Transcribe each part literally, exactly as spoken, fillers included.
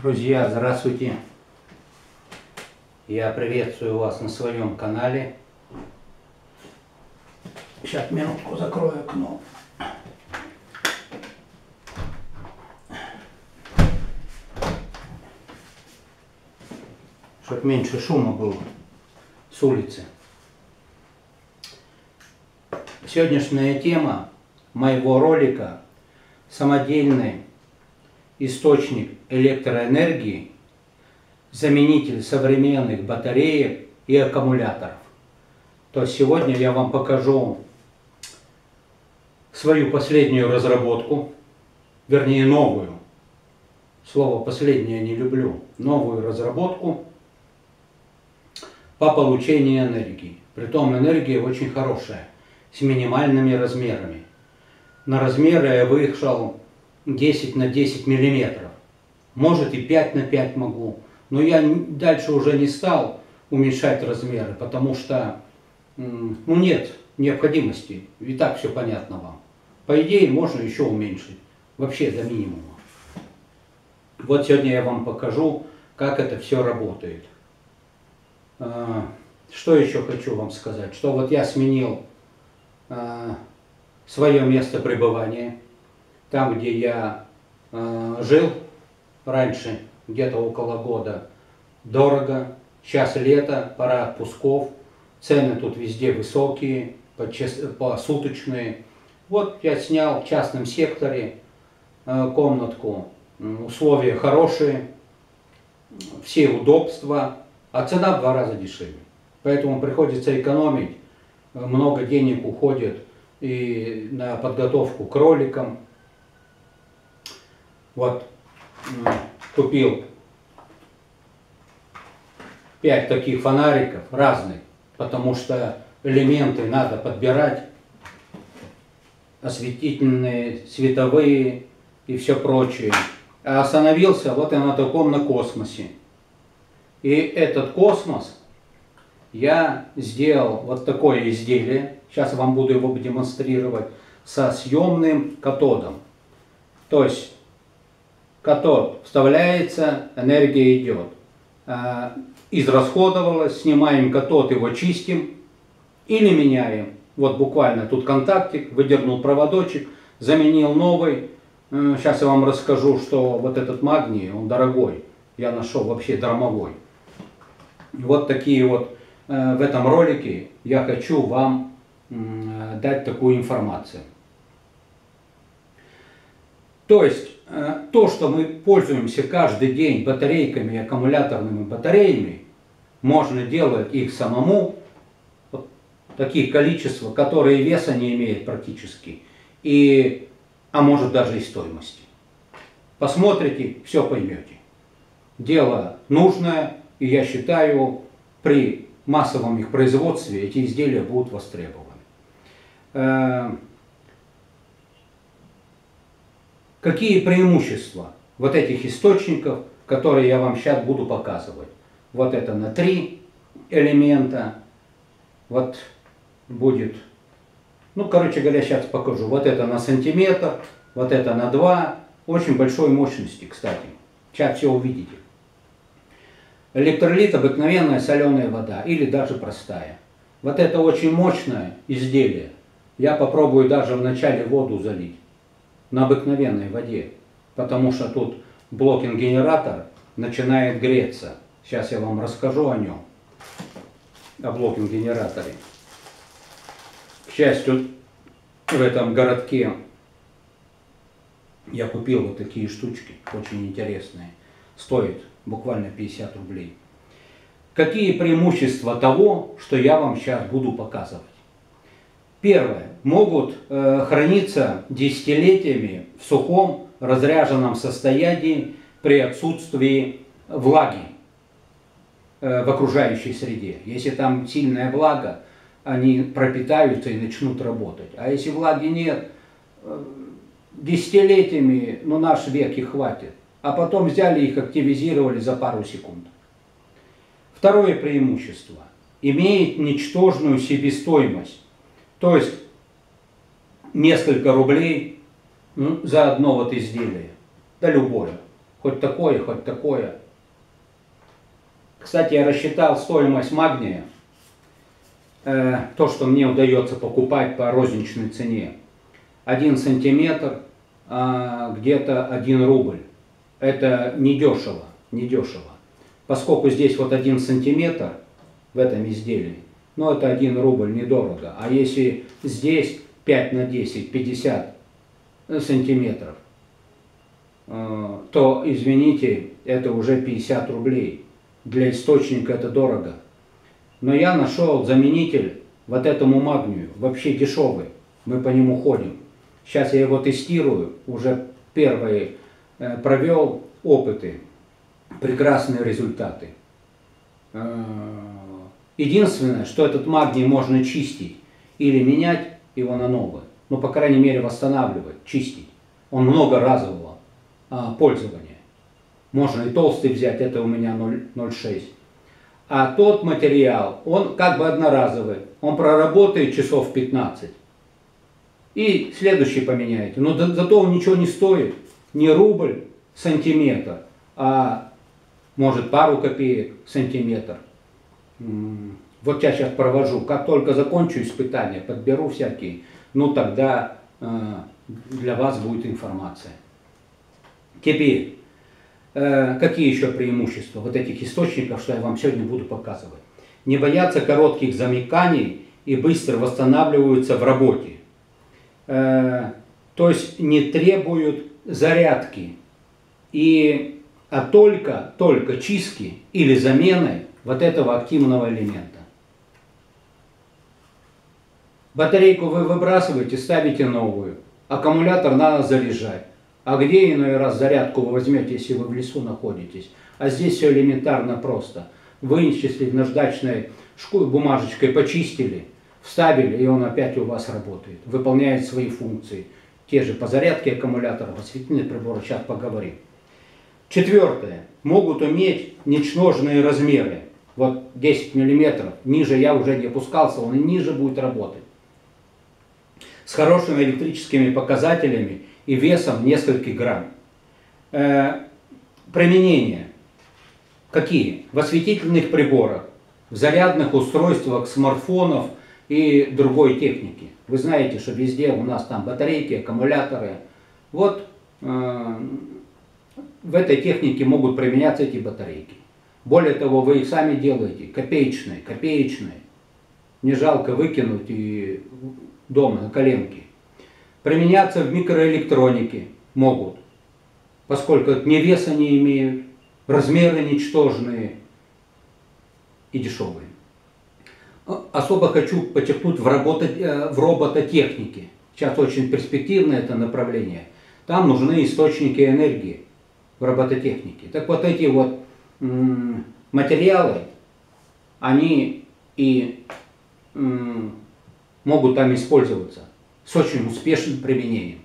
Друзья, здравствуйте! Я приветствую вас на своем канале. Сейчас минутку закрою окно. Чтоб меньше шума было с улицы. Сегодняшняя тема моего ролика — самодельный источник электроэнергии, заменитель современных батареек и аккумуляторов. То есть сегодня я вам покажу свою последнюю разработку, вернее новую. Слово «последнее» не люблю. Новую разработку по получению энергии. Притом энергия очень хорошая, с минимальными размерами. На размеры я вышел десять на десять миллиметров. Может и пять на пять могу. Но я дальше уже не стал уменьшать размеры, потому что ну, нет необходимости. И так все понятно вам. По идее можно еще уменьшить. Вообще до минимума. Вот сегодня я вам покажу, как это все работает. Что еще хочу вам сказать? Что вот я сменил свое место пребывания. Там, где я э, жил раньше, где-то около года, дорого. Сейчас лето, пора отпусков. Цены тут везде высокие, посуточные. Вот я снял в частном секторе э, комнатку. Условия хорошие, все удобства, а цена в два раза дешевле. Поэтому приходится экономить. Много денег уходит и на подготовку к роликам. Вот, купил пять таких фонариков разных, потому что элементы надо подбирать, осветительные, световые и все прочее. А остановился вот я на таком, на космосе. И этот космос я сделал вот такое изделие, сейчас я вам буду его демонстрировать, со съемным катодом. То есть катод вставляется, энергия идет. Израсходовалось, снимаем катод, его чистим или меняем. Вот буквально тут контактик, выдернул проводочек, заменил новый. Сейчас я вам расскажу, что вот этот магний, он дорогой. Я нашел вообще дармовой. Вот такие вот в этом ролике я хочу вам дать такую информацию. То есть то, что мы пользуемся каждый день батарейками и аккумуляторными батареями, можно делать их самому, вот таких количества, которые веса не имеют практически, и, а может даже и стоимости. Посмотрите, все поймете. Дело нужное, и я считаю, при массовом их производстве эти изделия будут востребованы. Какие преимущества вот этих источников, которые я вам сейчас буду показывать? Вот это на три элемента. Вот будет, ну, короче говоря, сейчас покажу. Вот это на сантиметр, вот это на два. Очень большой мощности, кстати. Сейчас все увидите. Электролит — обыкновенная соленая вода или даже простая. Вот это очень мощное изделие. Я попробую даже вначале воду залить на обыкновенной воде, потому что тут блокинг-генератор начинает греться. Сейчас я вам расскажу о нем, о блокинг-генераторе. К счастью, в этом городке я купил вот такие штучки, очень интересные. Стоит буквально пятьдесят рублей. Какие преимущества того, что я вам сейчас буду показывать? Первое. Могут э, храниться десятилетиями в сухом, разряженном состоянии при отсутствии влаги э, в окружающей среде. Если там сильная влага, они пропитаются и начнут работать. А если влаги нет, э, десятилетиями, ну, наш век и хватит. А потом взяли их, активизировали за пару секунд. Второе преимущество. Имеет ничтожную себестоимость. То есть несколько рублей ну, за одно вот изделие. Да любое. хоть такое, хоть такое. Кстати, я рассчитал стоимость магния, э, то, что мне удается покупать по розничной цене. Один сантиметр, э, где-то один рубль. Это недешево, недешево. Поскольку здесь вот один сантиметр в этом изделии, ну это один рубль, недорого. А если здесь пять на десять, пятьдесят сантиметров, то, извините, это уже пятьдесят рублей. Для источника это дорого. Но я нашел заменитель вот этому магнию, вообще дешевый. Мы по нему ходим. Сейчас я его тестирую, уже первые э, провел опыты, прекрасные результаты. Единственное, что этот магний можно чистить или менять его на новый. Ну, по крайней мере, восстанавливать, чистить. Он многоразового а, пользования. Можно и толстый взять, это у меня ноль целых шесть десятых. А тот материал, он как бы одноразовый. Он проработает часов пятнадцать. И следующий поменяете. Но за, зато он ничего не стоит. Не рубль, сантиметр, а может пару копеек сантиметр. Вот я сейчас провожу. Как только закончу испытания, подберу всякие, ну тогда э, для вас будет информация. Теперь, э, какие еще преимущества вот этих источников, что я вам сегодня буду показывать? Не боятся коротких замыканий и быстро восстанавливаются в работе. Э, то есть не требуют зарядки, и, а только, только чистки или замены вот этого активного элемента. Батарейку вы выбрасываете, ставите новую. Аккумулятор надо заряжать. А где иной раз зарядку вы возьмете, если вы в лесу находитесь? А здесь все элементарно просто. Вычислили наждачной бумажечкой, почистили, вставили, и он опять у вас работает. Выполняет свои функции. Те же по зарядке аккумуляторов, осветительных приборов, сейчас поговорим. Четвертое. Могут иметь ничтожные размеры. Вот десять миллиметров. Ниже я уже не опускался, он и ниже будет работать. С хорошими электрическими показателями и весом несколько грамм. Э, применение. Какие? В осветительных приборах, в зарядных устройствах, смартфонов и другой техники. Вы знаете, что везде у нас там батарейки, аккумуляторы. Вот э, в этой технике могут применяться эти батарейки. Более того, вы их сами делаете, копеечные, копеечные. Не жалко выкинуть и дома на коленке. Применяться в микроэлектронике могут, поскольку ни веса не имеют, размеры ничтожные и дешевые. Особо хочу подчеркнуть в, работа, в робототехнике. Сейчас очень перспективное это направление. Там нужны источники энергии в робототехнике. Так вот эти вот м, материалы, они и м, могут там использоваться с очень успешным применением.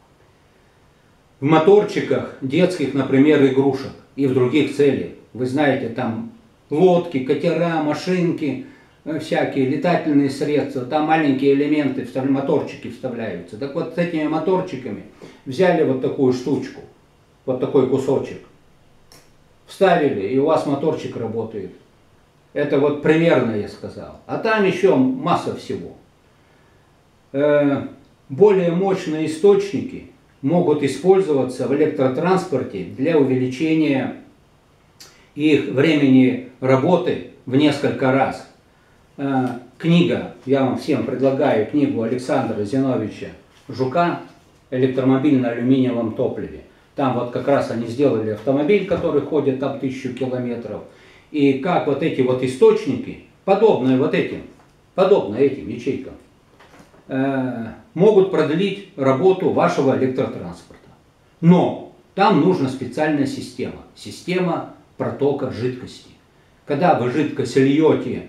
В моторчиках детских, например, игрушек и в других целях. Вы знаете, там лодки, катера, машинки, всякие летательные средства, там маленькие элементы, моторчики вставляются. Так вот с этими моторчиками взяли вот такую штучку, вот такой кусочек, вставили, и у вас моторчик работает. Это вот примерно я сказал. А там еще масса всего. Более мощные источники могут использоваться в электротранспорте для увеличения их времени работы в несколько раз. Книга, я вам всем предлагаю книгу Александра Зиновича Жука «Электромобиль на алюминиевом топливе». Там вот как раз они сделали автомобиль, который ходит там тысячу километров. И как вот эти вот источники, подобные вот этим, подобные этим ячейкам, э, могут продлить работу вашего электротранспорта. Но там нужна специальная система. Система протока жидкости. Когда вы жидкость льете,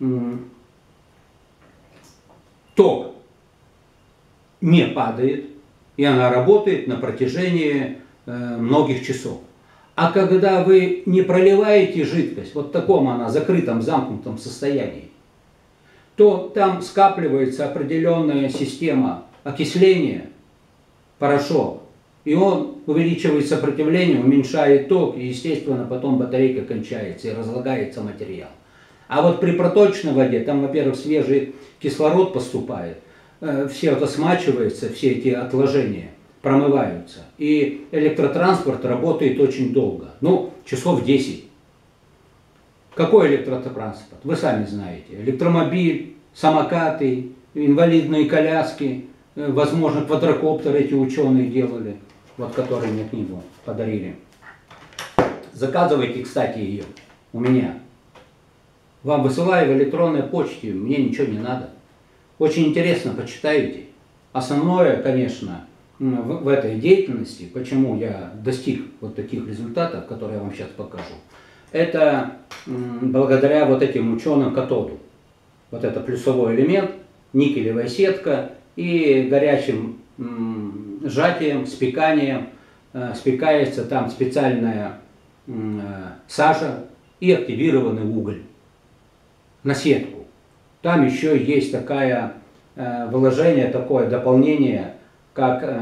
ток не падает, и она работает на протяжении э, многих часов. А когда вы не проливаете жидкость, вот в таком она закрытом, замкнутом состоянии, то там скапливается определенная система окисления, порошок, И он увеличивает сопротивление, уменьшает ток, и, естественно, потом батарейка кончается и разлагается материал. А вот при проточной воде, там, во-первых, свежий кислород поступает, все это смачивается, все эти отложения промываются. И электротранспорт работает очень долго, ну, часов десять. Какой электротранспорт? Вы сами знаете. Электромобиль, самокаты, инвалидные коляски, возможно, квадрокоптеры эти ученые делали, вот которые мне книгу подарили. Заказывайте, кстати, ее у меня. Вам высылаю в электронной почте, мне ничего не надо. Очень интересно, почитайте. Основное, конечно, в, в этой деятельности, почему я достиг вот таких результатов, которые я вам сейчас покажу, это благодаря вот этим ученым катоду. Вот это плюсовой элемент, никелевая сетка и горячим сжатием, спеканием спекается там специальная сажа и активированный уголь на сетку. Там еще есть такое выложение, такое дополнение, как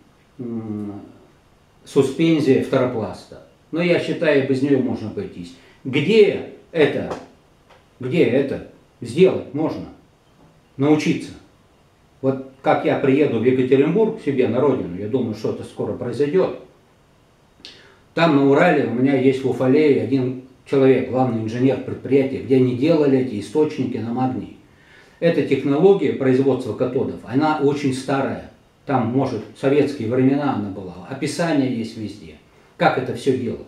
суспензия фторопласта. Но я считаю, без нее можно обойтись. Где это, где это сделать можно? Научиться. Вот как я приеду в Екатеринбург к себе на родину, я думаю, что это скоро произойдет. Там на Урале у меня есть в Уфалее один человек, главный инженер предприятия, где они делали эти источники на магний. Эта технология производства катодов, она очень старая. Там, может, в советские времена она была. Описание есть везде. Как это все делать?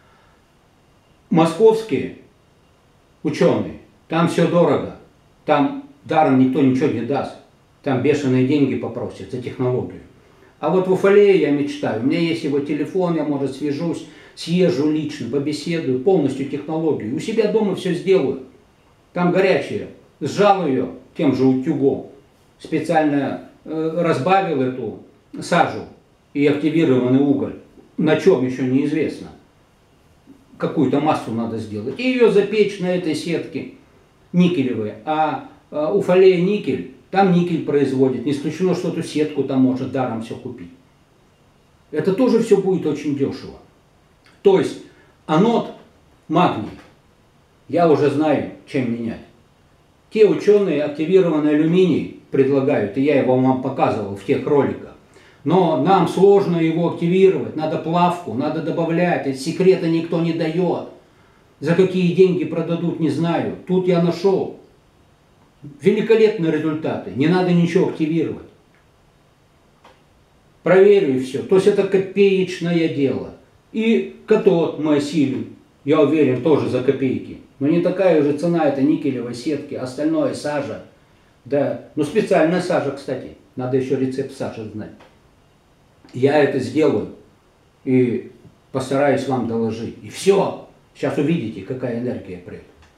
Московские ученые, там все дорого. Там даром никто ничего не даст. Там бешеные деньги попросят за технологию. А вот в Уфалее я мечтаю. У меня есть его телефон, я, может, свяжусь, съезжу лично, побеседую, полностью технологию. У себя дома все сделаю. Там горячее. Сжал ее тем же утюгом. Специально э, разбавил эту сажу и активированный уголь. На чем еще неизвестно. Какую-то массу надо сделать. И ее запечь на этой сетке никелевой. А э, Уфалея никель, там никель производит. Не исключено, что эту сетку там может даром все купить. Это тоже все будет очень дешево. То есть анод магний я уже знаю, чем менять. Те ученые активированный алюминий предлагают, и я его вам показывал в тех роликах. Но нам сложно его активировать, надо плавку, надо добавлять, эти секреты никто не дает. За какие деньги продадут, не знаю. Тут я нашел великолепные результаты, не надо ничего активировать. Проверю и все. То есть это копеечное дело. И катод мы осилим, я уверен, тоже за копейки. Но не такая уже цена, это никелевой сетки, остальное сажа. Да, ну специальная сажа, кстати. Надо еще рецепт сажи знать. Я это сделаю и постараюсь вам доложить. И все. Сейчас увидите, какая энергия придет.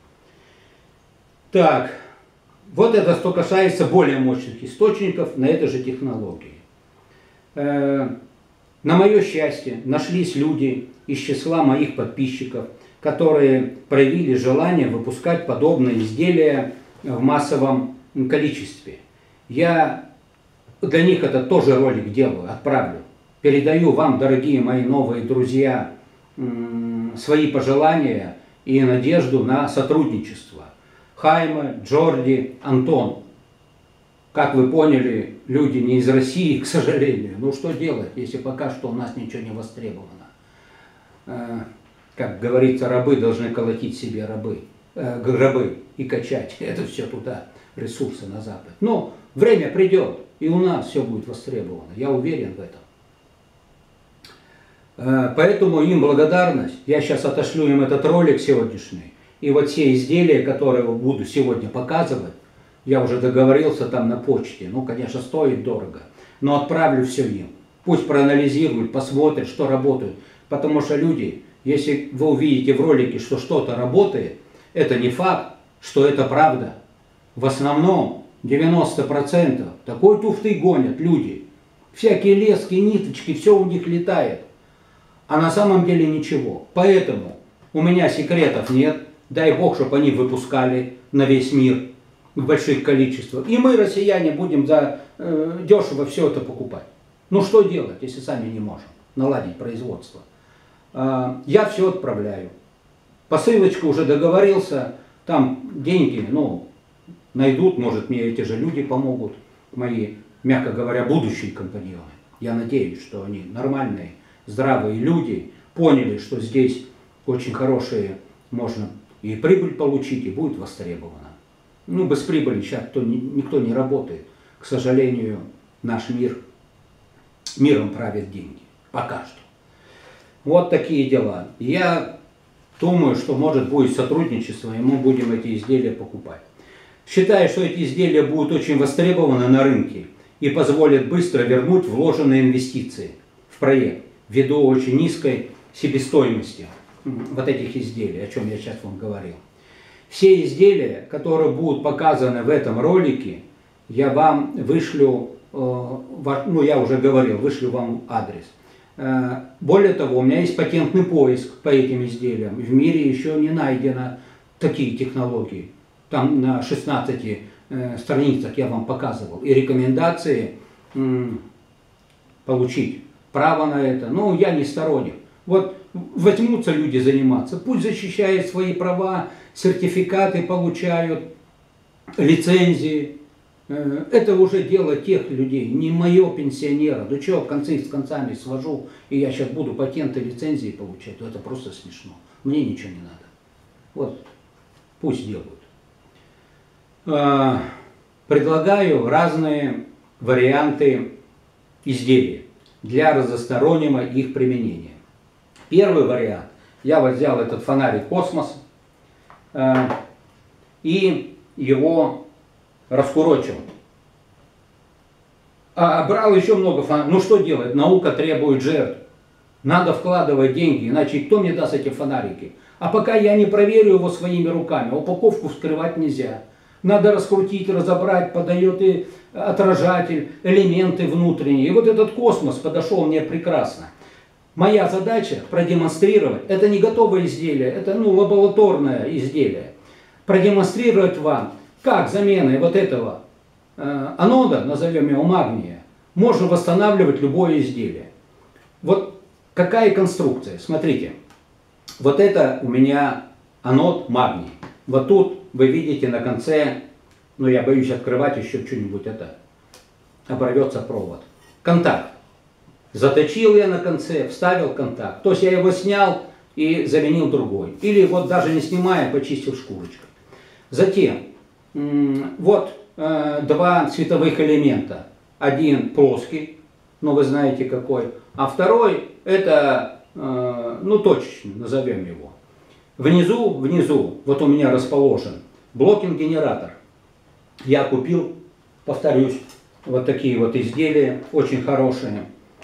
Так, вот это что касается более мощных источников на этой же технологии. На мое счастье, нашлись люди из числа моих подписчиков, которые проявили желание выпускать подобные изделия в массовом количестве. Я для них это тоже ролик делаю, отправлю. Передаю вам, дорогие мои новые друзья, свои пожелания и надежду на сотрудничество. Хайме, Джорди, Антон. Как вы поняли, люди не из России, к сожалению. Ну что делать, если пока что у нас ничего не востребовано? Как говорится, рабы должны колотить себе рабы, э, гробы и качать это все туда, ресурсы на Запад. Но время придет, и у нас все будет востребовано. Я уверен в этом. Э, поэтому им благодарность. Я сейчас отошлю им этот ролик сегодняшний. И вот все изделия, которые буду сегодня показывать, я уже договорился там на почте. Ну, конечно, стоит дорого. Но отправлю все им. Пусть проанализируют, посмотрят, что работает. Потому что люди, если вы увидите в ролике, что что-то работает, это не факт, что это правда. В основном девяносто процентов такой туфты гонят люди. Всякие лески, ниточки, все у них летает. А на самом деле ничего. Поэтому у меня секретов нет. Дай Бог, чтобы они выпускали на весь мир в больших количествах. И мы, россияне, будем за э, дешево все это покупать. Ну что делать, если сами не можем наладить производство? Я все отправляю. Посылочку уже договорился, там деньги, ну, найдут, может, мне эти же люди помогут, мои, мягко говоря, будущие компаньоны. Я надеюсь, что они нормальные, здравые люди, поняли, что здесь очень хорошие, можно и прибыль получить, и будет востребовано. Ну, без прибыли сейчас кто, никто не работает. К сожалению, наш мир, миром правят деньги. Пока что. Вот такие дела. Я думаю, что может будет сотрудничество, и мы будем эти изделия покупать. Считаю, что эти изделия будут очень востребованы на рынке и позволят быстро вернуть вложенные инвестиции в проект ввиду очень низкой себестоимости вот этих изделий, о чем я сейчас вам говорил. Все изделия, которые будут показаны в этом ролике, я вам вышлю, ну я уже говорил, вышлю вам адрес. Более того, у меня есть патентный поиск по этим изделиям. В мире еще не найдено такие технологии. Там на шестнадцати страницах я вам показывал. И рекомендации получить право на это. Ну, я не сторонник. Вот возьмутся люди заниматься, пусть защищают свои права, сертификаты получают, лицензии. Это уже дело тех людей, не мое пенсионера. Да что, концы с концами свожу, и я сейчас буду патенты, лицензии получать. Это просто смешно. Мне ничего не надо. Вот, пусть делают. Предлагаю разные варианты изделий для разностороннего их применения. Первый вариант. Я вот взял этот фонарик «Космос» и его раскурочил. А брал еще много фонариков. Ну что делать? Наука требует жертв. Надо вкладывать деньги, иначе кто мне даст эти фонарики? А пока я не проверю его своими руками, упаковку вскрывать нельзя. Надо раскрутить, разобрать, подает и отражатель, элементы внутренние. И вот этот «Космос» подошел мне прекрасно. Моя задача продемонстрировать, это не готовое изделие, это ну, лабораторное изделие. Продемонстрировать вам, как заменой вот этого э, анода, назовем его магния, можно восстанавливать любое изделие. Вот какая конструкция, смотрите. Вот это у меня анод магний. Вот тут вы видите на конце, ну я боюсь открывать еще что-нибудь, это оборвется провод. Контакт. Заточил я на конце, вставил контакт. То есть я его снял и заменил другой. Или вот даже не снимая, почистил шкурочкой. Затем, вот э, два цветовых элемента. Один плоский, ну вы знаете какой. А второй это, э, ну точечный, назовем его. Внизу, внизу, вот у меня расположен блокинг-генератор. Я купил, повторюсь, вот такие вот изделия, очень хорошие.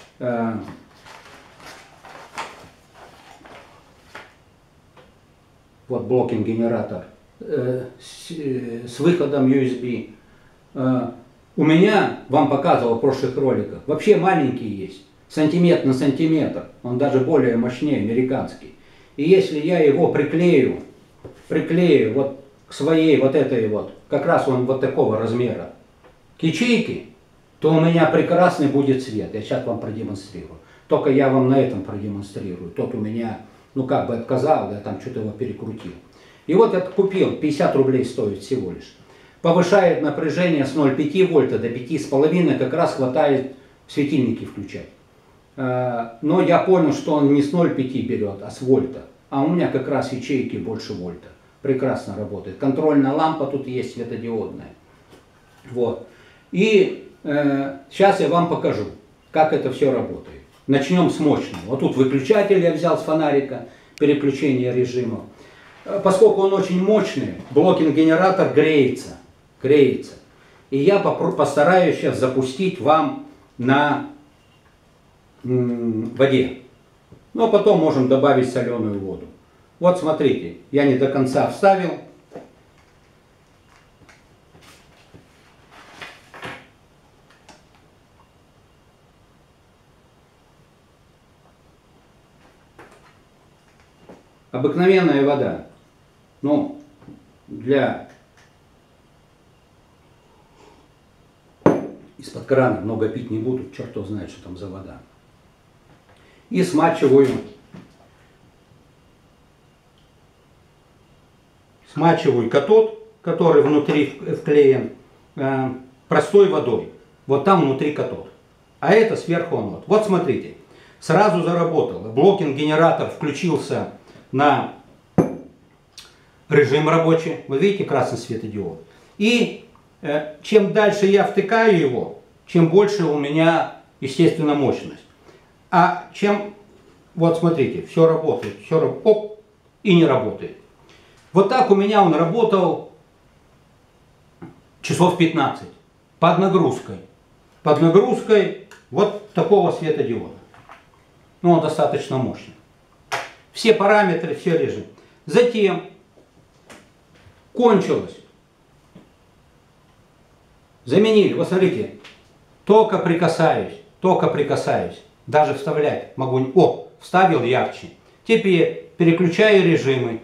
Вот блокинг-генератор с, с выходом ю эс би. У меня, вам показывал в прошлых роликах, вообще маленький есть, сантиметр на сантиметр, он даже более мощнее, американский. И если я его приклею, приклею вот к своей вот этой вот, как раз он вот такого размера, к ячейке, то у меня прекрасный будет цвет. Я сейчас вам продемонстрирую. Только я вам на этом продемонстрирую. Тот у меня, ну как бы отказал, я там что-то его перекрутил. И вот я купил, пятьдесят рублей стоит всего лишь. Повышает напряжение с ноль целых пяти вольта до пяти с половиной, как раз хватает светильники включать. Но я понял, что он не с ноль целых пяти берет, а с вольта. А у меня как раз ячейки больше вольта. Прекрасно работает. Контрольная лампа тут есть, светодиодная. Вот. И э, сейчас я вам покажу, как это все работает. Начнем с мощного. Вот тут выключатель я взял с фонарика, переключение режимов. Поскольку он очень мощный, блокинг-генератор греется. Греется. И я постараюсь сейчас запустить вам на м, воде. Ну а потом можем добавить соленую воду. Вот смотрите, я не до конца вставил. Обыкновенная вода. Ну, для из-под крана, много пить не буду, черт кто знает, что там за вода. И смачиваю, смачиваю катод, который внутри вклеен, э, простой водой. Вот там внутри катод. А это сверху анод. Вот смотрите, сразу заработало. Блокинг-генератор включился на режим рабочий. Вы видите красный светодиод. И э, чем дальше я втыкаю его, чем больше у меня, естественно, мощность. А чем, вот смотрите, все работает, все работает, оп, и не работает. Вот так у меня он работал часов пятнадцать под нагрузкой. Под нагрузкой вот такого светодиода. Ну, он достаточно мощный. Все параметры, все режимы. Затем кончилось. Заменили. Вот смотрите, только прикасаюсь, только прикасаюсь. Даже вставлять могу. О, вставил ярче. Теперь переключаю режимы.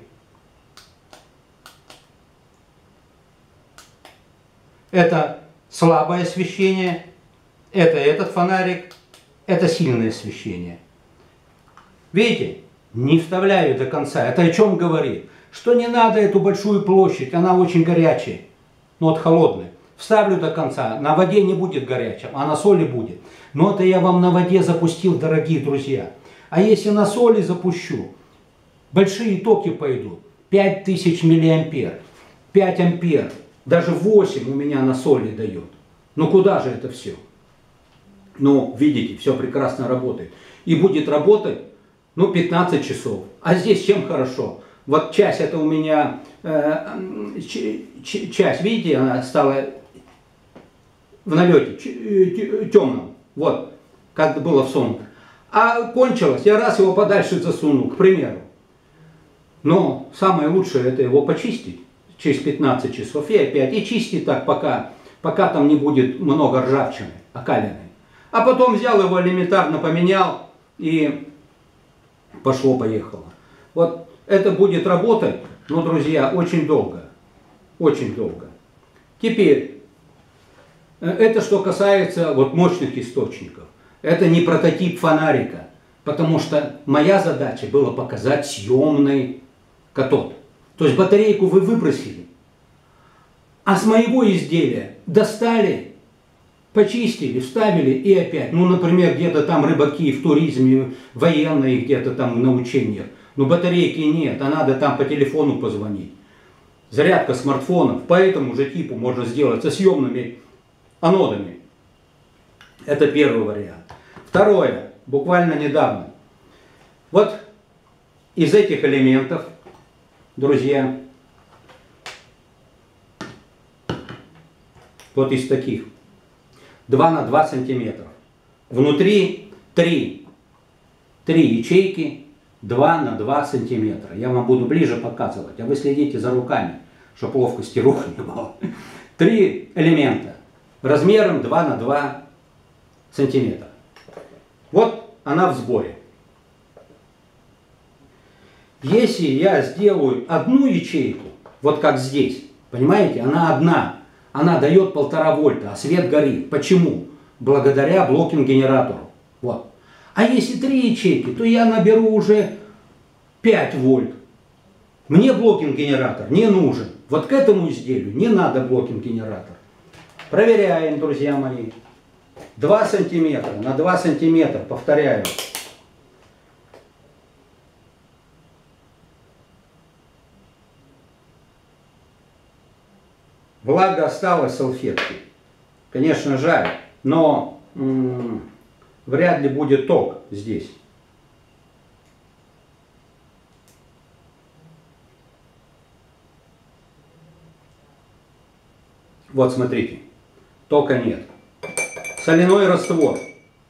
Это слабое освещение, это этот фонарик, это сильное освещение. Видите, не вставляю до конца. Это о чем говорит? Что не надо эту большую площадь, она очень горячая, но вот холодная. Вставлю до конца, на воде не будет горячим, а на соли будет. Но это я вам на воде запустил, дорогие друзья. А если на соли запущу, большие токи пойдут. пять тысяч миллиампер, пять ампер, даже восемь у меня на соли дает. Ну куда же это все? Ну, видите, все прекрасно работает. И будет работать, ну, пятнадцать часов. А здесь чем хорошо? Вот часть это у меня, э, часть, видите, она стала в налете темном. Вот, как было всунуто. А кончилось, я раз его подальше засунул, к примеру. Но самое лучшее это его почистить через пятнадцать часов и опять. И чистить так, пока, пока там не будет много ржавчины, окаленной. А потом взял его элементарно поменял и пошло-поехало. Вот это будет работать, но, друзья, очень долго. Очень долго. Теперь, это что касается вот мощных источников. Это не прототип фонарика, потому что моя задача была показать съемный катод. То есть батарейку вы выбросили, а с моего изделия достали, почистили, вставили и опять. Ну, например, где-то там рыбаки в туризме, военные где-то там на учениях. Но батарейки нет, а надо там по телефону позвонить. Зарядка смартфонов. По этому же типу можно сделать со съемными анодами. Это первый вариант. Второе, буквально недавно. Вот из этих элементов, друзья, вот из таких, два на два сантиметра. Внутри три, три ячейки, два на два сантиметра. Я вам буду ближе показывать, а вы следите за руками, чтобы ловкости рук не было. Три элемента размером два на два сантиметра. Вот она в сборе. Если я сделаю одну ячейку, вот как здесь, понимаете, она одна, она дает полтора вольта, а свет горит. Почему? Благодаря блокинг-генератору. Вот. А если три ячейки, то я наберу уже пять вольт. Мне блокинг-генератор не нужен. Вот к этому изделию не надо блокинг-генератор. Проверяем, друзья мои. два сантиметра на два сантиметра, повторяю. Влага осталась салфетки. Конечно, жаль, но м-м, вряд ли будет ток здесь. Вот смотрите, тока нет. Соляной раствор.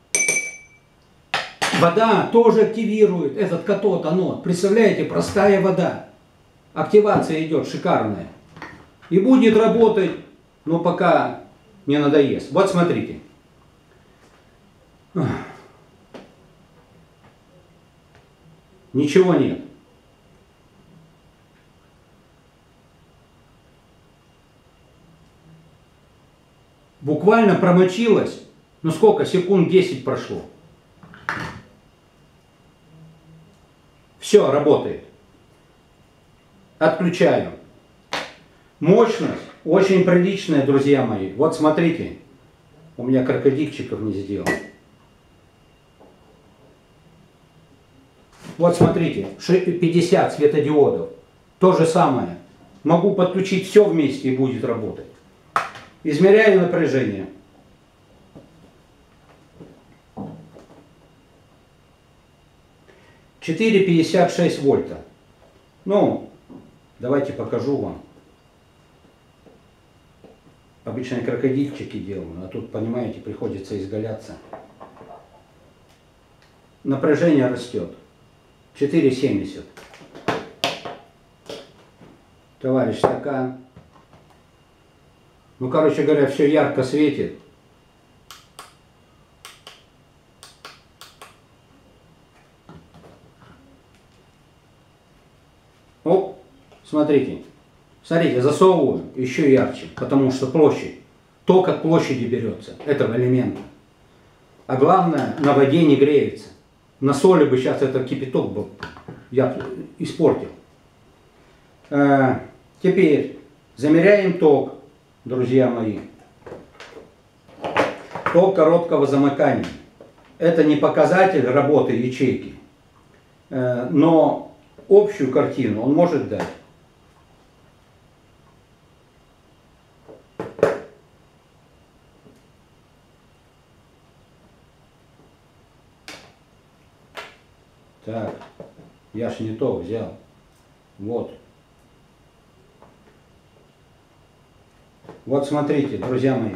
Вода тоже активирует этот катод, анод. Представляете, простая вода. Активация идет шикарная. И будет работать, но пока не надоест. Вот смотрите. Ничего нет. буквально промочилась, ну сколько, секунд десять прошло. Все, работает. Отключаю. Мощность очень приличная, друзья мои. Вот смотрите, у меня крокодильчиков не сделал. Вот смотрите, пятьдесят светодиодов. То же самое. Могу подключить все вместе и будет работать. Измеряю напряжение. четыре пятьдесят шесть вольта. Ну, давайте покажу вам. Обычно крокодильчики делаю, а тут, понимаете, приходится изгаляться. Напряжение растет. четыре семьдесят. Товарищ стакан. Ну, короче говоря, все ярко светит. Оп, смотрите. Смотрите, засовываю еще ярче, потому что площадь. Ток от площади берется, этого элемента. А главное, на воде не греется. На соли бы сейчас этот кипяток был, я испортил. А, теперь замеряем ток, друзья мои. Ток короткого замыкания. Это не показатель работы ячейки, но общую картину он может дать. Так, я ж не то взял. Вот. Вот смотрите, друзья мои.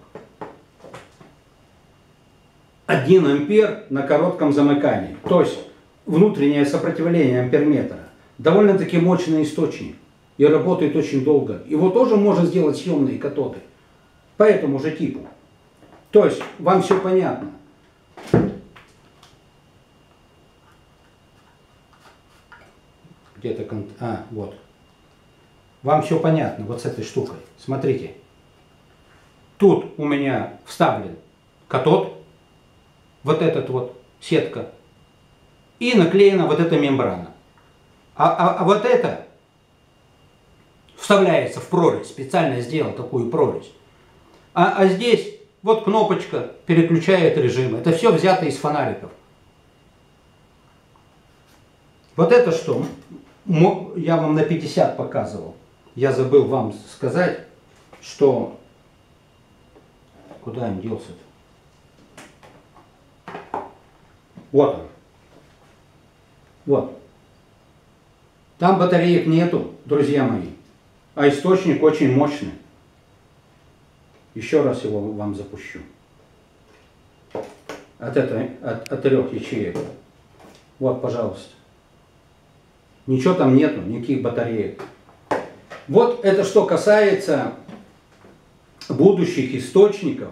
один ампер на коротком замыкании. То есть внутреннее сопротивление амперметра. Довольно-таки мощный источник. И работает очень долго. Его тоже можно сделать съемные катоды. По этому же типу. То есть вам все понятно. Где-то... А, вот. Вам все понятно вот с этой штукой. Смотрите. Тут у меня вставлен катод. Вот этот вот сетка. И наклеена вот эта мембрана. А, а, а вот это вставляется в прорезь. Специально сделал такую прорезь. А, а здесь вот кнопочка переключает режим. Это все взято из фонариков. Вот это что? Я вам на пятьдесят показывал. Я забыл вам сказать, что... Куда он делся-то? Вот он. Вот. Там батареек нету, друзья мои. А источник очень мощный. Еще раз его вам запущу. От, этой, от, от трех ячеек. Вот, пожалуйста. Ничего там нету, никаких батареек. Вот это что касается будущих источников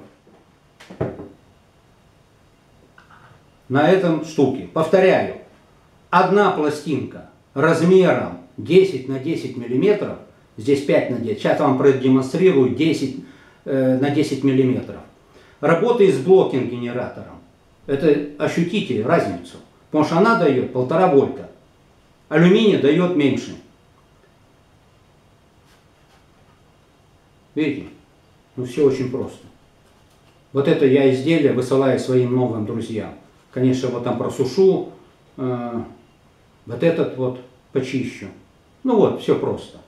на этом штуке. Повторяю, одна пластинка размером десять на десять миллиметров, здесь пять на десять, сейчас вам продемонстрирую десять на десять миллиметров. Работает с блокинг-генератором. Это ощутите разницу, потому что она дает полтора вольта. Алюминий дает меньше. Видите? Ну все очень просто. Вот это я изделие высылаю своим новым друзьям. Конечно, вот там просушу. Э, вот этот вот почищу. Ну вот, все просто.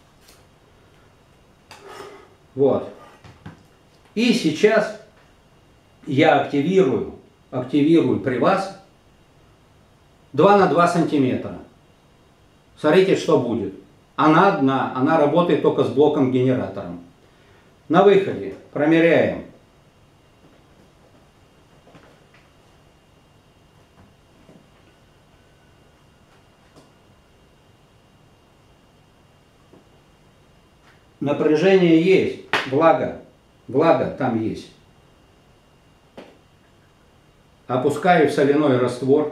Вот. И сейчас я активирую, активирую при вас два на два сантиметра. Смотрите, что будет. Она одна, она работает только с блоком-генератором. На выходе промеряем. Напряжение есть, влага, влага там есть. Опускаю в соляной раствор.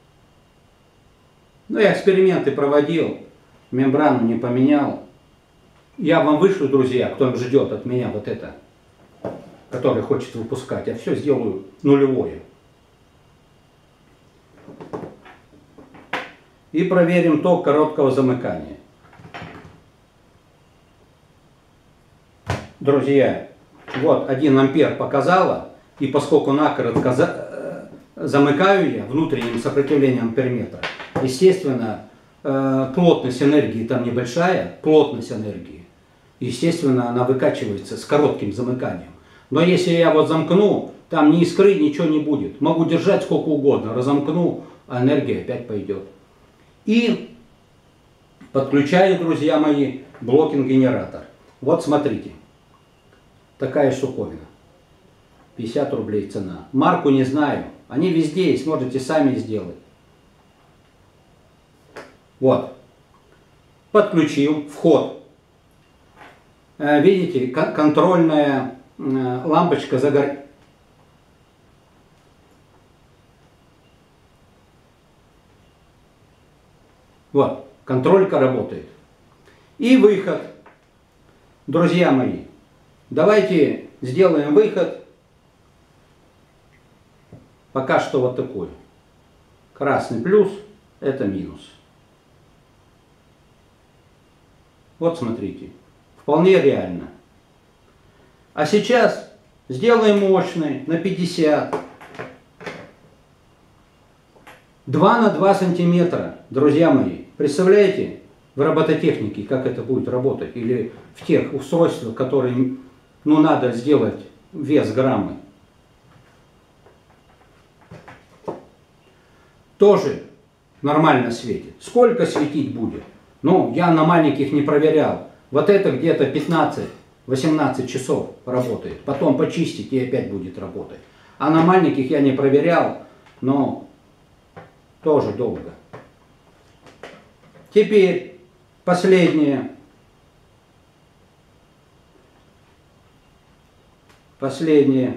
Ну, я эксперименты проводил, мембрану не поменял. Я вам вышлю, друзья, кто ждет от меня вот это. который хочет выпускать, а все сделаю нулевое. И проверим ток короткого замыкания. Друзья, вот один ампер показала, и поскольку накоротко замыкаю я внутренним сопротивлением амперметра, естественно, плотность энергии там небольшая, плотность энергии, естественно, она выкачивается с коротким замыканием. Но если я вот замкну, там ни искры, ничего не будет. Могу держать сколько угодно, разомкну, а энергия опять пойдет. И подключаю, друзья мои, блокинг-генератор. Вот смотрите, такая штуковина. пятьдесят рублей цена. Марку не знаю. Они везде есть, можете сами сделать. Вот. Подключил. Вход. Видите, контрольная лампочка загорелась. Вот. Контролька работает. И выход. Друзья мои, давайте сделаем выход. Пока что вот такой. Красный плюс, это минус. Вот смотрите. Вполне реально. А сейчас сделаем мощный на пятьдесят. два на два сантиметра, друзья мои. Представляете в робототехнике, как это будет работать? Или в тех устройствах, которые, ну, надо сделать вес граммы. Тоже нормально светит. Сколько светить будет? Ну, я на маленьких не проверял. Вот это где-то пятнадцать-восемнадцать часов работает. Потом почистить и опять будет работать. А на маленьких я не проверял, но тоже долго. Теперь последнее. Последнее.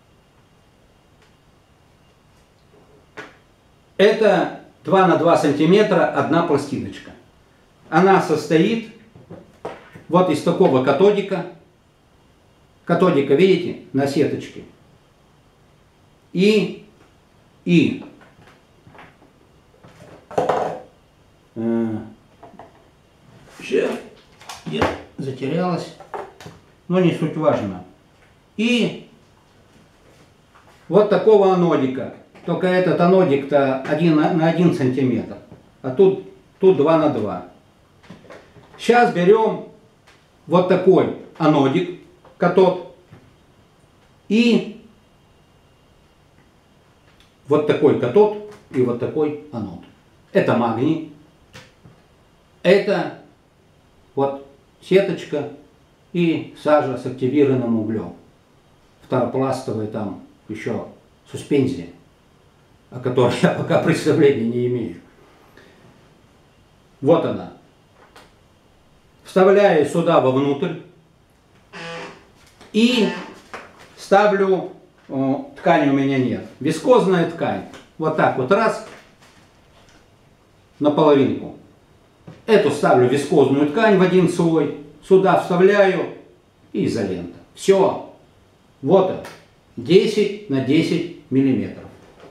Это два на два сантиметра одна пластиночка. Она состоит вот из такого катодика. Катодика, видите, на сеточке. И, и э, сейчас где затерялась, но не суть важно. И вот такого анодика. Только этот анодик-то один на один сантиметр, а тут, тут два на два. Сейчас берем вот такой анодик, катод, и вот такой катод и вот такой анод. Это магний, это вот сеточка и сажа с активированным углем. Второпластовая там еще суспензия, о которой я пока представления не имею. Вот она. Вставляю сюда вовнутрь и ставлю, о, ткани у меня нет, вискозная ткань. Вот так вот раз, на половинку. Эту ставлю вискозную ткань в один слой, сюда вставляю и изолента. Все. Вот это. десять на десять миллиметров.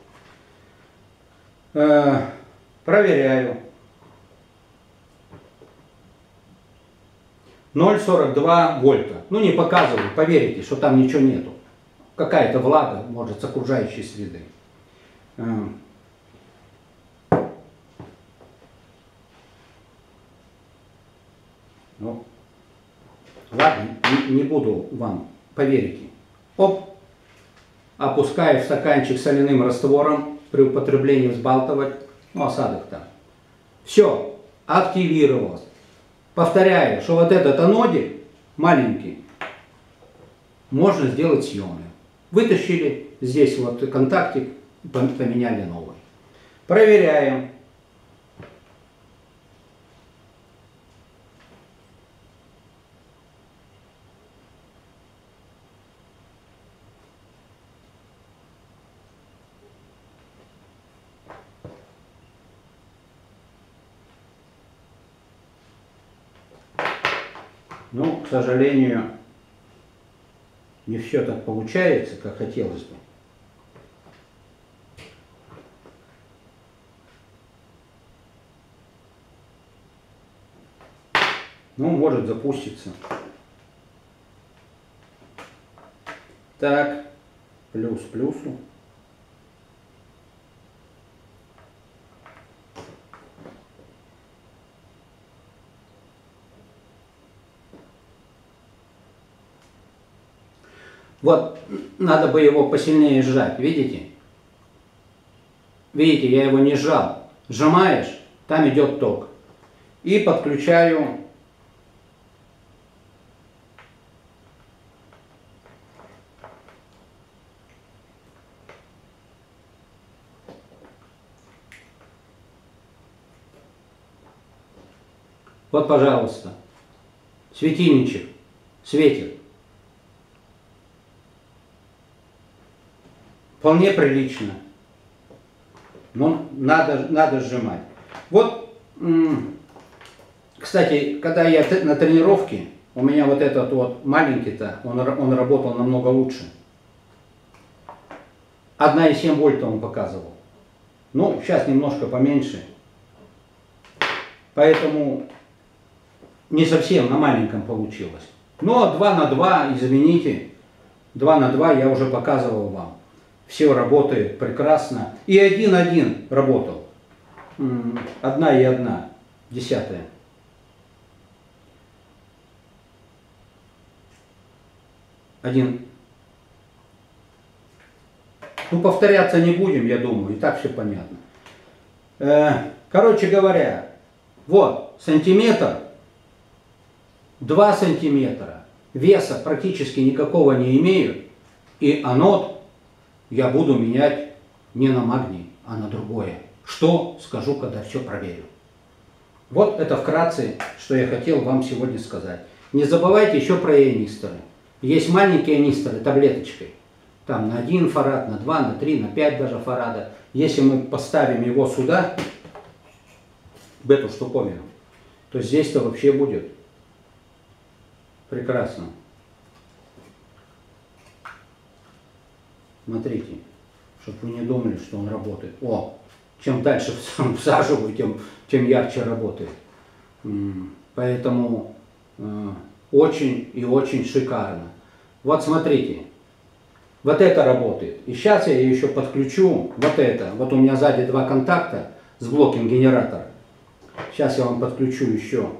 Э, проверяю. ноль сорок два вольта. Ну, не показываю, поверите, что там ничего нету. Какая-то влага, может, с окружающей среды. Ну, ладно, не, не буду вам, поверите. Оп, опускаю в стаканчик соляным раствором, при употреблении взбалтывать, ну, осадок там. Все, активировалось. Повторяю, что вот этот анодик маленький можно сделать съемным. Вытащили, здесь вот контактик, поменяли новый. Проверяем. Ну, к сожалению, Не все так получается, как хотелось бы. Ну, может запуститься. Так, плюс плюсу. Вот, надо бы его посильнее сжать, видите? Видите, я его не сжал. Сжимаешь, там идет ток. И подключаю вот, пожалуйста, светильничек светит. Вполне прилично. Но надо, надо сжимать. Вот, кстати, когда я на тренировке, у меня вот этот вот маленький-то, он, он работал намного лучше. одна и семь вольта он показывал. Ну, сейчас немножко поменьше. Поэтому не совсем на маленьком получилось. Но два на два, извините, два на два я уже показывал вам. Все работает прекрасно. И один-один работал. Одна и одна десятая. Один. Ну, повторяться не будем, я думаю, и так все понятно. Короче говоря, вот сантиметр, два сантиметра, веса практически никакого не имею, и анод я буду менять не на магний, а на другое. Что скажу, когда все проверю. Вот это вкратце, что я хотел вам сегодня сказать. Не забывайте еще про ионисторы. Есть маленькие ионисторы таблеточкой. Там на один фарад, на два, на три, на пять даже фарада. Если мы поставим его сюда, в эту штуковину, то здесь-то вообще будет прекрасно. Смотрите, чтобы вы не думали, что он работает. О, чем дальше всаживаю, тем, тем ярче работает. Поэтому э, очень и очень шикарно. Вот смотрите, вот это работает. И сейчас я еще подключу вот это. Вот у меня сзади два контакта с блоком генератора. Сейчас я вам подключу еще.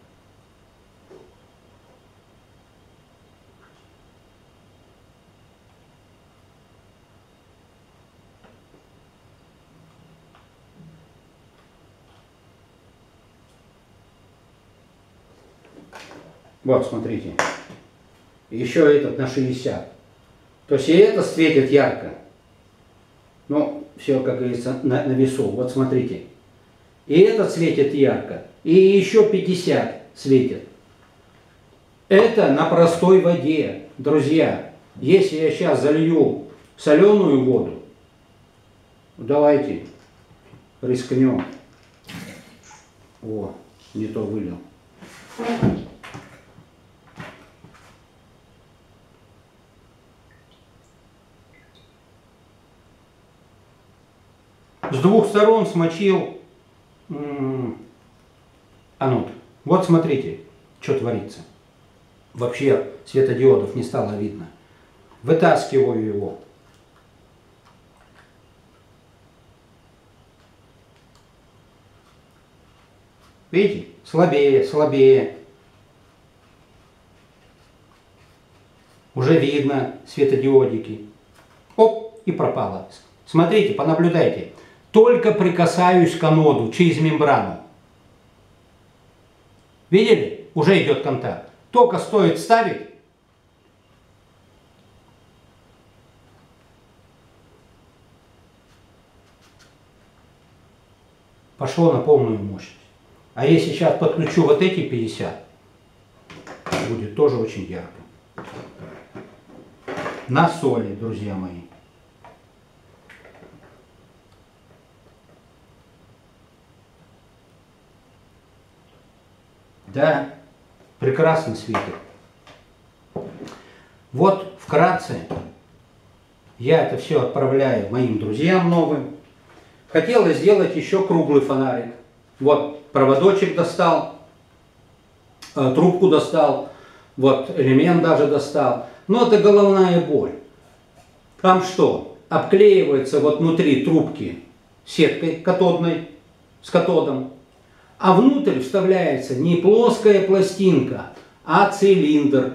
Вот, смотрите. Еще этот на шестьдесят. То есть и это светит ярко. Ну, все, как говорится, на, на весу. Вот смотрите. И этот светит ярко. И еще пятьдесят светит. Это на простой воде. Друзья, если я сейчас залью соленую воду, давайте рискнем. О, не то вылил. С двух сторон смочил анод. Вот смотрите, что творится. Вообще светодиодов не стало видно. Вытаскиваю его. Видите? Слабее, слабее. Уже видно светодиодики. Оп, и пропало. Смотрите, понаблюдайте. Только прикасаюсь к аноду через мембрану. Видели? Уже идет контакт. Только стоит ставить. Пошло на полную мощность. А если сейчас подключу вот эти пятьдесят, будет тоже очень ярко. На соли, друзья мои. Да, прекрасно светит. Вот вкратце я это все отправляю моим друзьям новым. Хотелось сделать еще круглый фонарик. Вот проводочек достал, трубку достал, вот элемент даже достал. Но это головная боль. Там что? Обклеивается вот внутри трубки сеткой катодной, с катодом. А внутрь вставляется не плоская пластинка, а цилиндр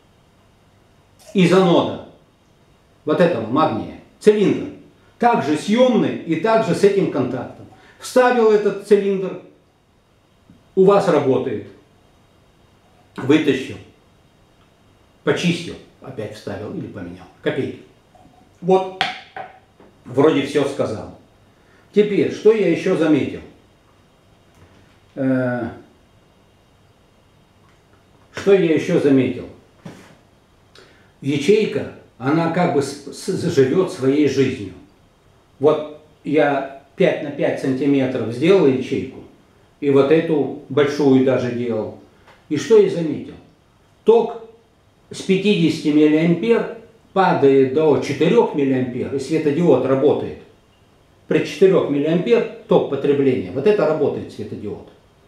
из анода. Вот этого магния. Цилиндр. Также съемный и также с этим контактом. Вставил этот цилиндр, у вас работает. Вытащил, почистил, опять вставил или поменял. Копейки. Вот, вроде все сказал. Теперь, что я еще заметил? Э, что я еще заметил? Ячейка, она как бы живет своей жизнью. Вот я пять на пять сантиметров сделал ячейку, и вот эту большую даже делал. И что я заметил? Ток с пятидесяти миллиампер падает до четырёх миллиампер, и светодиод работает. При четырёх миллиампер ток потребления, вот это работает светодиод.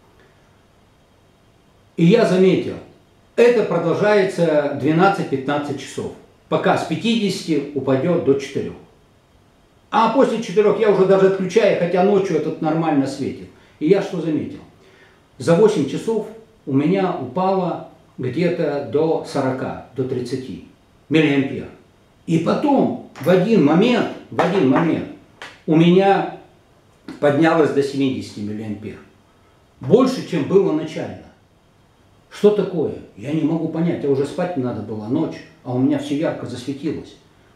И я заметил, это продолжается двенадцать-пятнадцать часов, пока с пятидесяти упадет до четырёх. А после четырёх я уже даже отключаю, хотя ночью этот нормально светит. И я что заметил? За восемь часов у меня упало где-то до сорока, до тридцати миллиампер. И потом в один момент, в один момент у меня поднялось до семидесяти миллиампер. Больше, чем было начально. Что такое? Я не могу понять. Я уже спать надо было ночь, а у меня все ярко засветилось.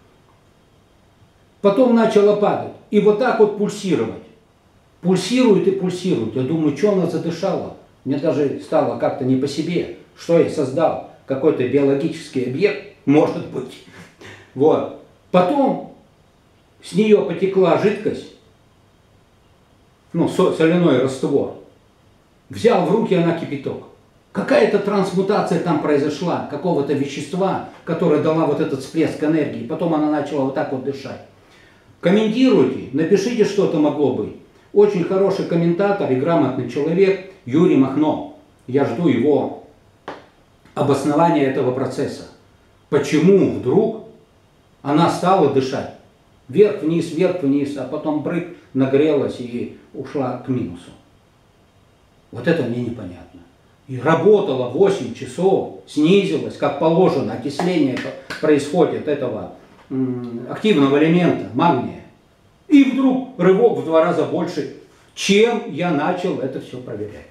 Потом начало падать. И вот так вот пульсировать. Пульсирует и пульсирует. Я думаю, что она задышала? Мне даже стало как-то не по себе. Что я создал? Какой-то биологический объект? Может быть. Вот. Потом с нее потекла жидкость. Ну, соляной раствор. Взял в руки, она кипяток. Какая-то трансмутация там произошла, какого-то вещества, которое дала вот этот всплеск энергии. Потом она начала вот так вот дышать. Комментируйте, напишите, что это могло быть. Очень хороший комментатор и грамотный человек Юрий Махно. Я жду его обоснования этого процесса. Почему вдруг она стала дышать? Вверх-вниз, вверх-вниз, а потом брык, нагрелась и ушла к минусу. Вот это мне непонятно. И работала восемь часов, снизилась, как положено, окисление происходит этого активного элемента, магния. И вдруг рывок в два раза больше, чем я начал это все проверять.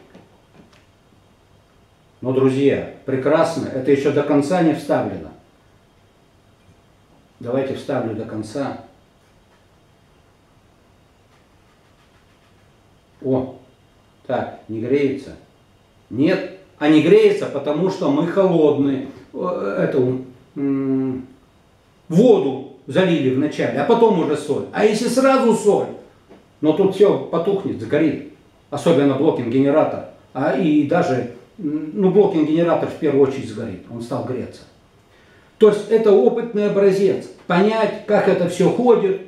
Но, друзья, прекрасно, это еще до конца не вставлено. Давайте вставлю до конца. О, так, не греется. Нет, а не греется, потому что мы холодные. Эту м, воду залили вначале, а потом уже соль. А если сразу соль, но тут все потухнет, сгорит. Особенно блокинг-генератор. А и даже, ну, блокинг-генератор в первую очередь сгорит. Он стал греться. То есть это опытный образец. Понять, как это все ходит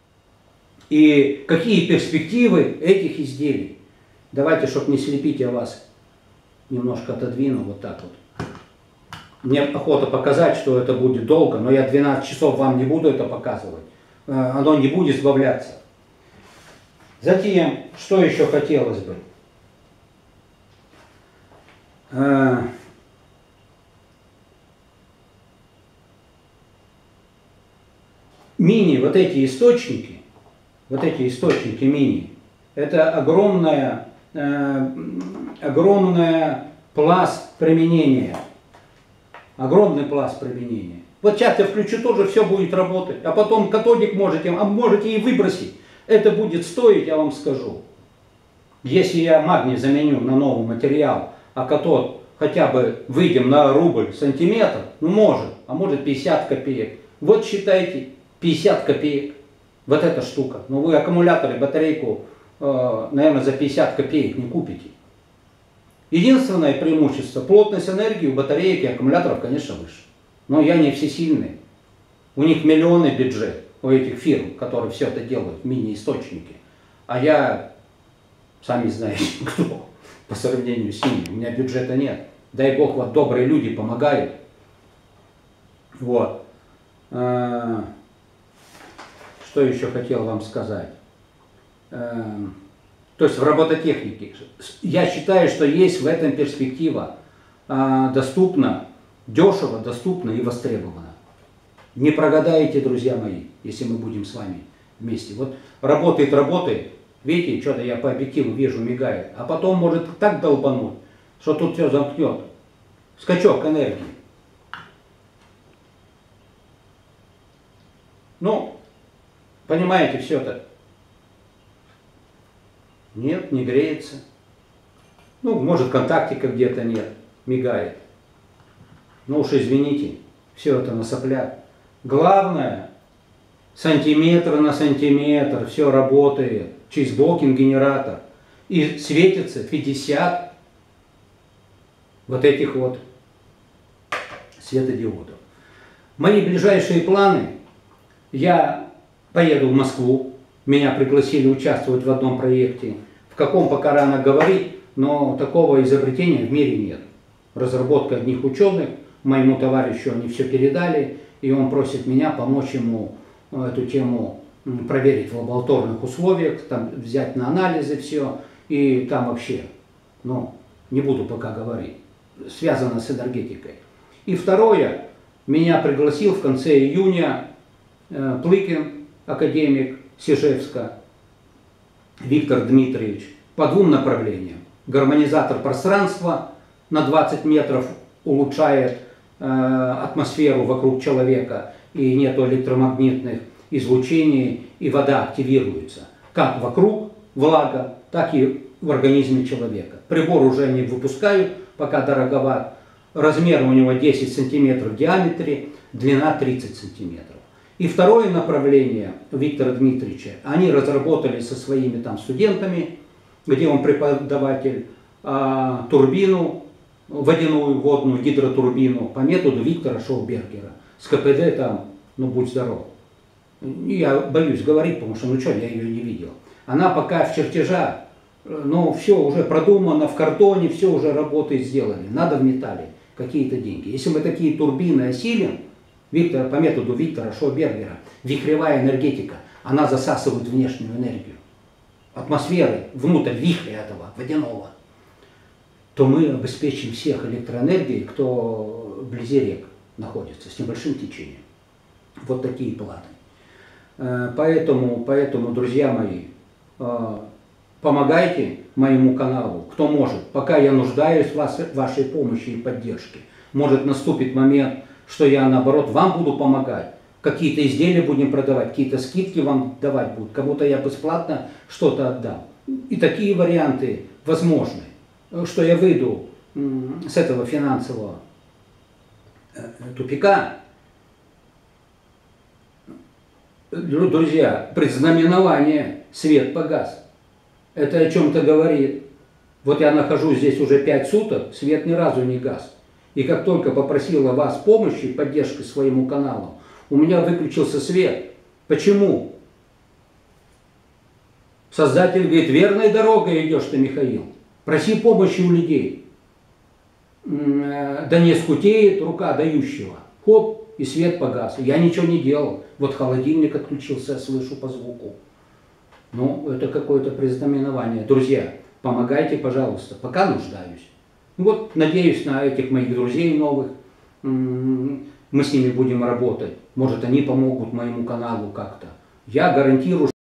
и какие перспективы этих изделий. Давайте, чтобы не слепить, я вас немножко отодвину вот так вот. Мне охота показать, что это будет долго, но я двенадцать часов вам не буду это показывать. Оно не будет сбавляться. Затем, что еще хотелось бы? Мини, вот эти источники, вот эти источники мини, это огромная, э, огромная пласт применения. Огромный пласт применения. Вот сейчас я включу, тоже все будет работать. А потом катодик можете, а можете и выбросить. Это будет стоить, я вам скажу. Если я магний заменю на новый материал, а катод хотя бы выйдем на рубль сантиметр, ну может, а может пятьдесят копеек. Вот считайте, пятьдесят копеек. Вот эта штука. Но вы аккумуляторы, батарейку, э, наверное, за пятьдесят копеек не купите. Единственное преимущество, плотность энергии у батареек и аккумуляторов, конечно, выше. Но я не всесильный. У них миллионный бюджет, у этих фирм, которые все это делают, мини-источники. А я, сами знаете, кто по сравнению с ними. У меня бюджета нет. Дай Бог, вот добрые люди помогают. Вот. Что еще хотел вам сказать? То есть в робототехнике. Я считаю, что есть в этом перспектива. Доступно, дешево, доступно и востребовано. Не прогадаете, друзья мои, если мы будем с вами вместе. Вот работает, работает. Видите, что-то я по объективу вижу, мигает. А потом может так долбануть, что тут все замкнет. Скачок энергии. Ну, понимаете, все это. Нет, не греется. Ну, может, контактика где-то нет, мигает. Ну уж извините, все это на соплях. Главное, сантиметр на сантиметр, все работает. Через блокинг генератор. И светится пятьдесят вот этих вот светодиодов. Мои ближайшие планы. Я поеду в Москву. Меня пригласили участвовать в одном проекте. В каком пока рано говорить, но такого изобретения в мире нет. Разработка одних ученых. Моему товарищу они все передали. И он просит меня помочь ему эту тему проверить в лабораторных условиях, там взять на анализы все. И там вообще, ну, не буду пока говорить, связано с энергетикой. И второе, меня пригласил в конце июня э, Плыкин, академик Сижевска, Виктор Дмитриевич, по двум направлениям. Гармонизатор пространства на двадцать метров улучшает э, атмосферу вокруг человека, и нету электромагнитных излучений, и вода активируется. Как вокруг влага, так и в организме человека. Прибор уже они выпускают, пока дороговат. Размер у него десять сантиметров в диаметре, длина тридцать сантиметров. И второе направление Виктора Дмитриевича, они разработали со своими там студентами, где он преподаватель, а, турбину, водяную, водную гидротурбину по методу Виктора Шоубергера. С КПД там, ну будь здоров. Я боюсь говорить, потому что, ну что, я ее не видел. Она пока в чертежах, но все уже продумано, в картоне, все уже работает, сделали. Надо в металле какие-то деньги. Если мы такие турбины осилим, Виктор, по методу Виктора Шоубергера, вихревая энергетика, она засасывает внешнюю энергию. Атмосферы, внутрь вихря этого водяного, то мы обеспечим всех электроэнергией, кто вблизи рек находится, с небольшим течением. Вот такие планы. Поэтому, поэтому, друзья мои, помогайте моему каналу, кто может. Пока я нуждаюсь в вашей помощи и поддержке. Может наступит момент, что я наоборот вам буду помогать. Какие-то изделия будем продавать, какие-то скидки вам давать будут. Кому-то я бесплатно что-то отдам. И такие варианты возможны. Что я выйду с этого финансового тупика. Друзья, предзнаменование, свет погас. Это о чем-то говорит. Вот я нахожусь здесь уже пять суток, свет ни разу не гас. И как только попросила вас помощи, поддержки своему каналу, у меня выключился свет. Почему? Создатель говорит, верной дорогой идешь ты, Михаил. Проси помощи у людей. Да не скутеет рука дающего. Хоп, и свет погас. Я ничего не делал. Вот холодильник отключился, я слышу по звуку. Ну, это какое-то предзнаменование. Друзья, помогайте, пожалуйста, пока нуждаюсь. Вот, надеюсь на этих моих друзей новых. Мы с ними будем работать. Может, они помогут моему каналу как-то. Я гарантирую,